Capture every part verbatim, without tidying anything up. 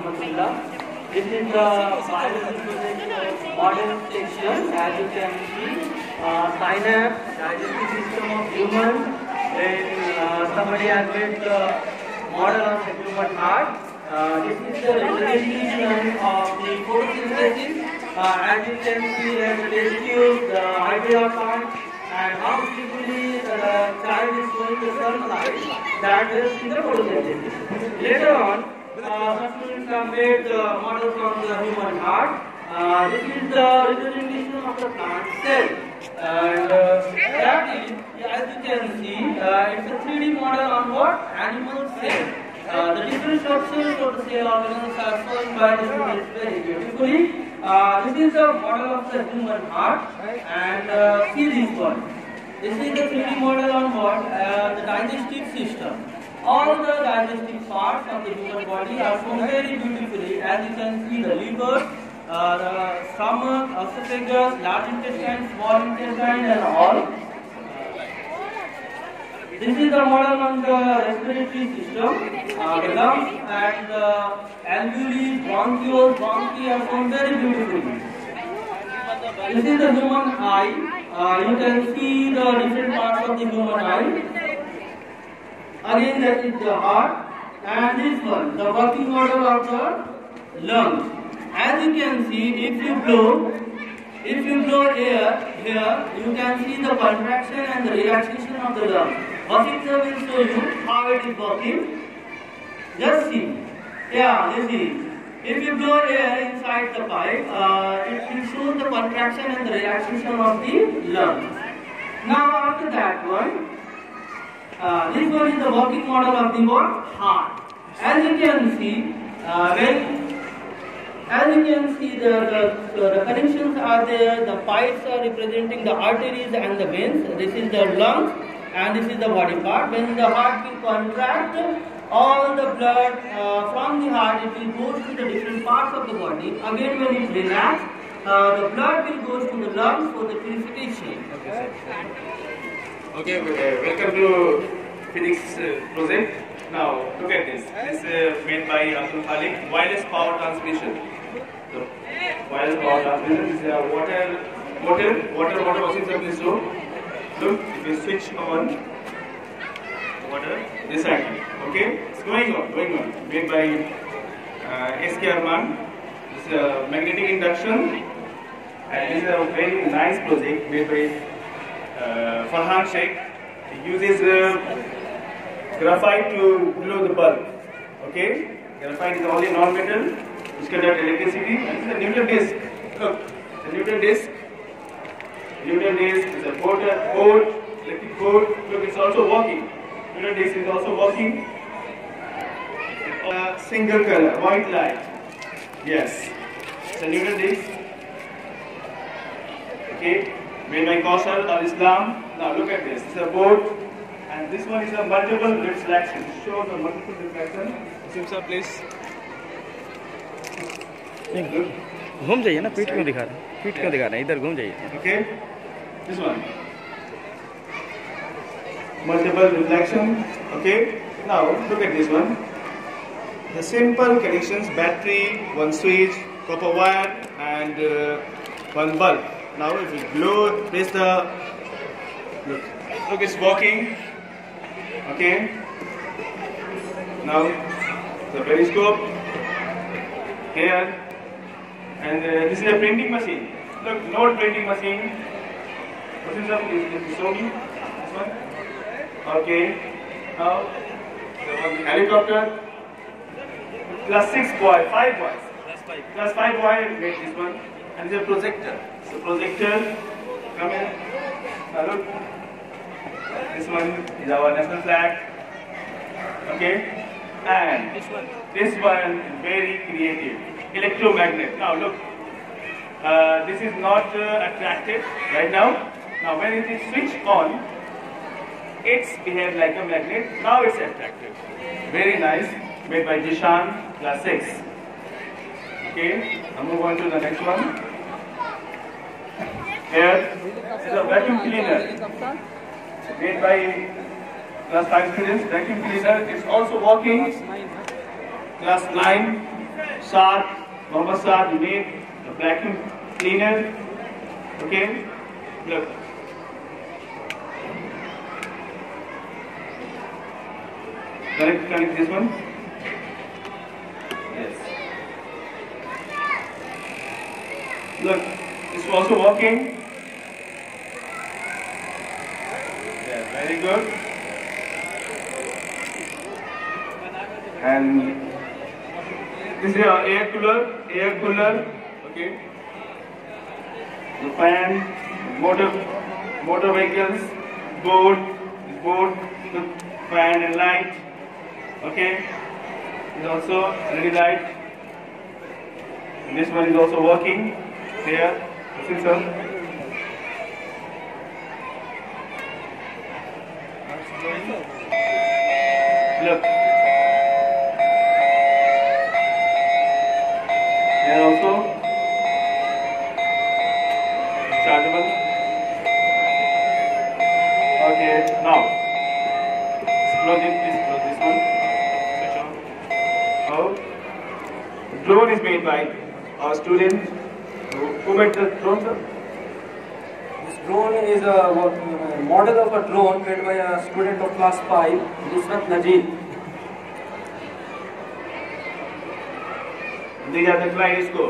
Rahmatullah. This is the biological model section. As you can see, uh, synapse, digestive system of human. Then uh, somebody has made the model of the human heart. Uh, this is the representation of the photosynthesis. Uh, as you can see, there is the test tube, the idea part, and how quickly the child is going to sunlight. That helps in the photosynthesis. Later on, uh, some students have made the model from the human heart. Uh, this is the representation of the plant cell. And uh, that is, as you can see, uh, it's a three D model on what? Animal cell. Uh, the different structures of the cell organelles are shown by this very beautifully. Uh, this is the model of the human heart, and uh, see this one. This is the three D model on what? Uh, the digestive system. All the digestive parts of the human body are shown very beautifully. As you can see, the liver, uh, the stomach, esophagus, large intestine, small intestine, and all. This is the model on the respiratory system. Uh, the lungs and the alveoli, bronchioles, bronchi are shown very beautifully. This is the human eye. Uh, you can see the different parts of the human eye. Again, that is the heart. And this one, the working model of the lungs. As you can see, if you blow, if you blow air here, you can see the contraction and the relaxation of the lungs. Vasitra will show you how it is working. Just see. Yeah, this is. If you blow air inside the pipe, uh, it will show the contraction and the relaxation of the lungs. Now after that one, uh, this one is the working model of the what? Heart. As you can see, uh, when as you can see, the, the, the connections are there, the pipes are representing the arteries and the veins. This is the lungs and this is the body part. When the heart will contract, all the blood uh, from the heart, it will go to the different parts of the body. Again, when it relaxes, uh, the blood will go to the lungs for the purification. Okay, uh, welcome to physics uh, project. Now, look at this. This is uh, made by Abdul Khalik, wireless power transmission. So, wireless power transmission is uh, water, water, water, water machine service. So, look, if you switch on water, this side. Okay, it's going on, going on. Made by uh, S K Arman. This is a magnetic induction, and this is a very nice project made by uh, Farhan Sheikh. He uses uh, graphite to blow the bulb. Okay, graphite is only non-metal, which conducts electricity. And this is a Newton disc. Look, the Newton disc. Newton disc is a board, board, electric board. Look, it's also working. Newton disc is also working. Uh, single color, white light. Yes, it's a Newton disc. Okay, made by Kausal Al Islam. Now look at this. It's a board, and this one is a multiple reflection. It shows a multiple reflection. Simsa, please. घूम जाइए ना, पीठ क्यों दिखा रहे हैं? पीठ क्यों दिखा रहे हैं? इधर घूम जाइए. Okay, this one. Multiple reflection. Okay. Now look at this one. The simple connections: battery, one switch, copper wire, and uh, one bulb. Now if you blow, press the look. Look, it's working. Okay. Now the periscope here, and uh, this is a printing machine. Look, note printing machine. What is up? Please show me this one. Okay. Now the one helicopter. Plus six boy, five boys. Plus five. Plus five boy made this one. And it's a projector. So projector, come in. Now look. This one is our national flag. Okay. And this one, this one is very creative. Electromagnet. Now look. Uh, this is not uh, attractive right now. Now when it is switched on, it's behaves like a magnet. Now it's attractive. Very nice. Made by Jishan, class six. Okay, I'll move on to the next one. Here is a vacuum cleaner. Made by class five students. Vacuum cleaner is also working. Class nine. Saad, Mohammed Saad, you made a vacuum cleaner. Okay, look. Connect, connect this one. Yes. Look, it's also working. Yeah, very good. And this is your air cooler, air cooler. Okay. The fan, motor, motor vehicles, board, board, the fan and light. Okay. Is also L E D light. And this one is also working. There, the sensor. Look. Here also chargeable. Okay, now close it, please close this one. Switch on. Now, drone is made by our student. Who made the drone, sir? This drone is a, a model of a drone made by a student of class five, Nusrat Najib. These are the kaleidoscope.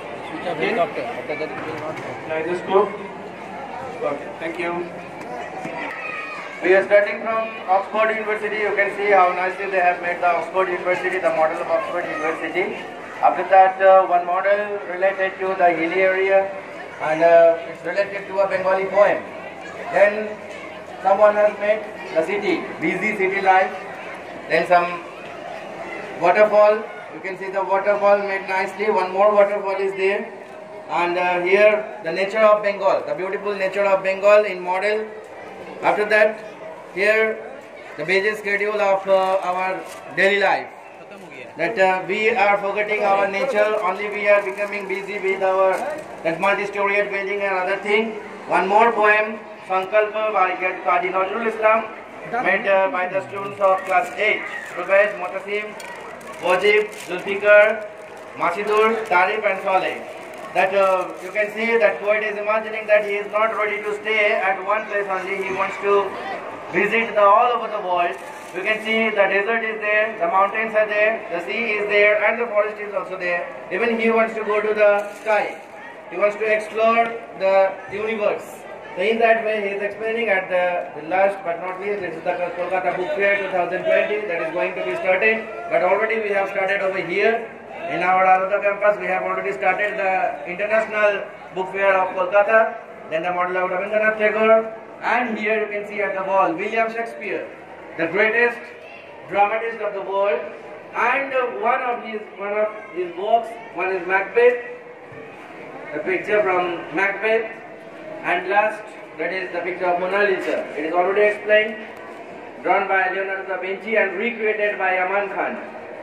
Kaleidoscope. Okay, thank you. We are starting from Oxford University. You can see how nicely they have made the Oxford University, the model of Oxford University. After that, uh, one model related to the hilly area, and uh, it's related to a Bengali poem. Then someone has made the city, busy city life. Then some waterfall. You can see the waterfall made nicely. One more waterfall is there. And uh, here the nature of Bengal, the beautiful nature of Bengal in model. After that, here the basic schedule of uh, our daily life. That uh, we are forgetting our nature, only we are becoming busy with our that multi-storied building and other thing. One more poem, Sankalpa by Qadi Nazrul Islam, made uh, by the students of class eight. Rubaid, Motasim, Wajib, Zulfikar, Masidur, Tarif and Saleh. That uh, you can see that poet is imagining that he is not ready to stay at one place only, he wants to visit the all over the world. You can see the desert is there, the mountains are there, the sea is there and the forest is also there. Even he wants to go to the sky. He wants to explore the universe. So in that way he is explaining at the, the last but not least, this is the Kolkata Book Fair twenty twenty that is going to be started. But already we have started over here. In our Aradha campus we have already started the International Book Fair of Kolkata. Then the model of Rabindranath Tagore. And here you can see at the wall William Shakespeare, the greatest dramatist of the world, and uh, one of his one of his works, one is Macbeth, a picture from Macbeth, and last that is the picture of Mona Lisa. It is already explained, drawn by Leonardo da Vinci and recreated by Aman Khan.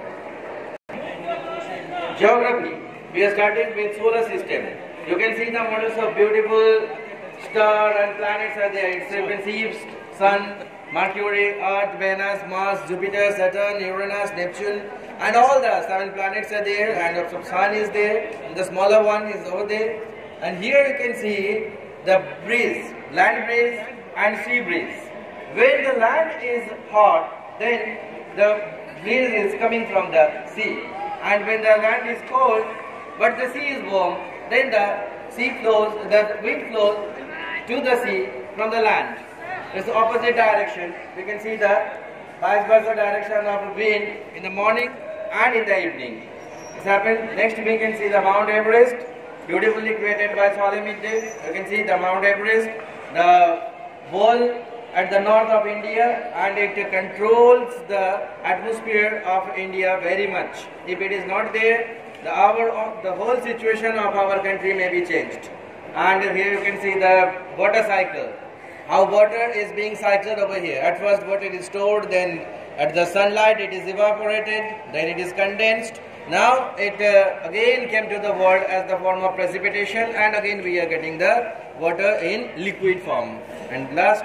Geography. We are starting with solar system. You can see the models of beautiful stars and planets are there. It receives Sun, Mercury, Earth, Venus, Mars, Jupiter, Saturn, Uranus, Neptune, and all the seven planets are there, and the Sun is there, and the smaller one is over there. And here you can see the breeze, land breeze and sea breeze. When the land is hot, then the breeze is coming from the sea. And when the land is cold, but the sea is warm, then the sea flows, the wind flows to the sea from the land. It's the opposite direction. You can see the vice versa direction of wind in the morning and in the evening. This happened. Next we can see the Mount Everest, beautifully created by Saleh Midday. You can see the Mount Everest, the wall at the north of India, and it controls the atmosphere of India very much. If it is not there, the, our, the whole situation of our country may be changed. And here you can see the water cycle. How water is being cycled over here. At first water is stored, then at the sunlight it is evaporated, then it is condensed. Now it uh, again came to the world as the form of precipitation, and again we are getting the water in liquid form. And last,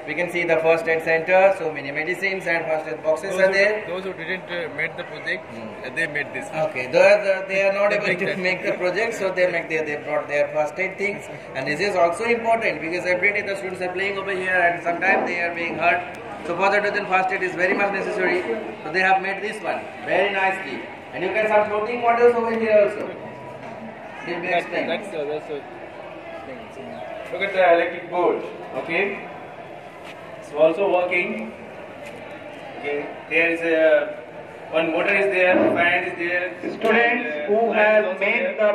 We can see the first aid center, so many medicines and first aid boxes Those are who, there. those who didn't uh, make the project, uh, they made this. Okay, those are, they are not They able bring to that. make the project, so they make their, they brought their first aid things, and this is also important because every day the students are playing over here, and sometimes they are being hurt. So further dozen first aid is very much necessary. So they have made this one very nicely, and you can have floating models over here also. Let me That, explain. that's uh, that's a thing. Look at the electric board. Okay, it's also working. Okay, there is a one motor is there, fan is there. Students and, uh, who light is have also made there. the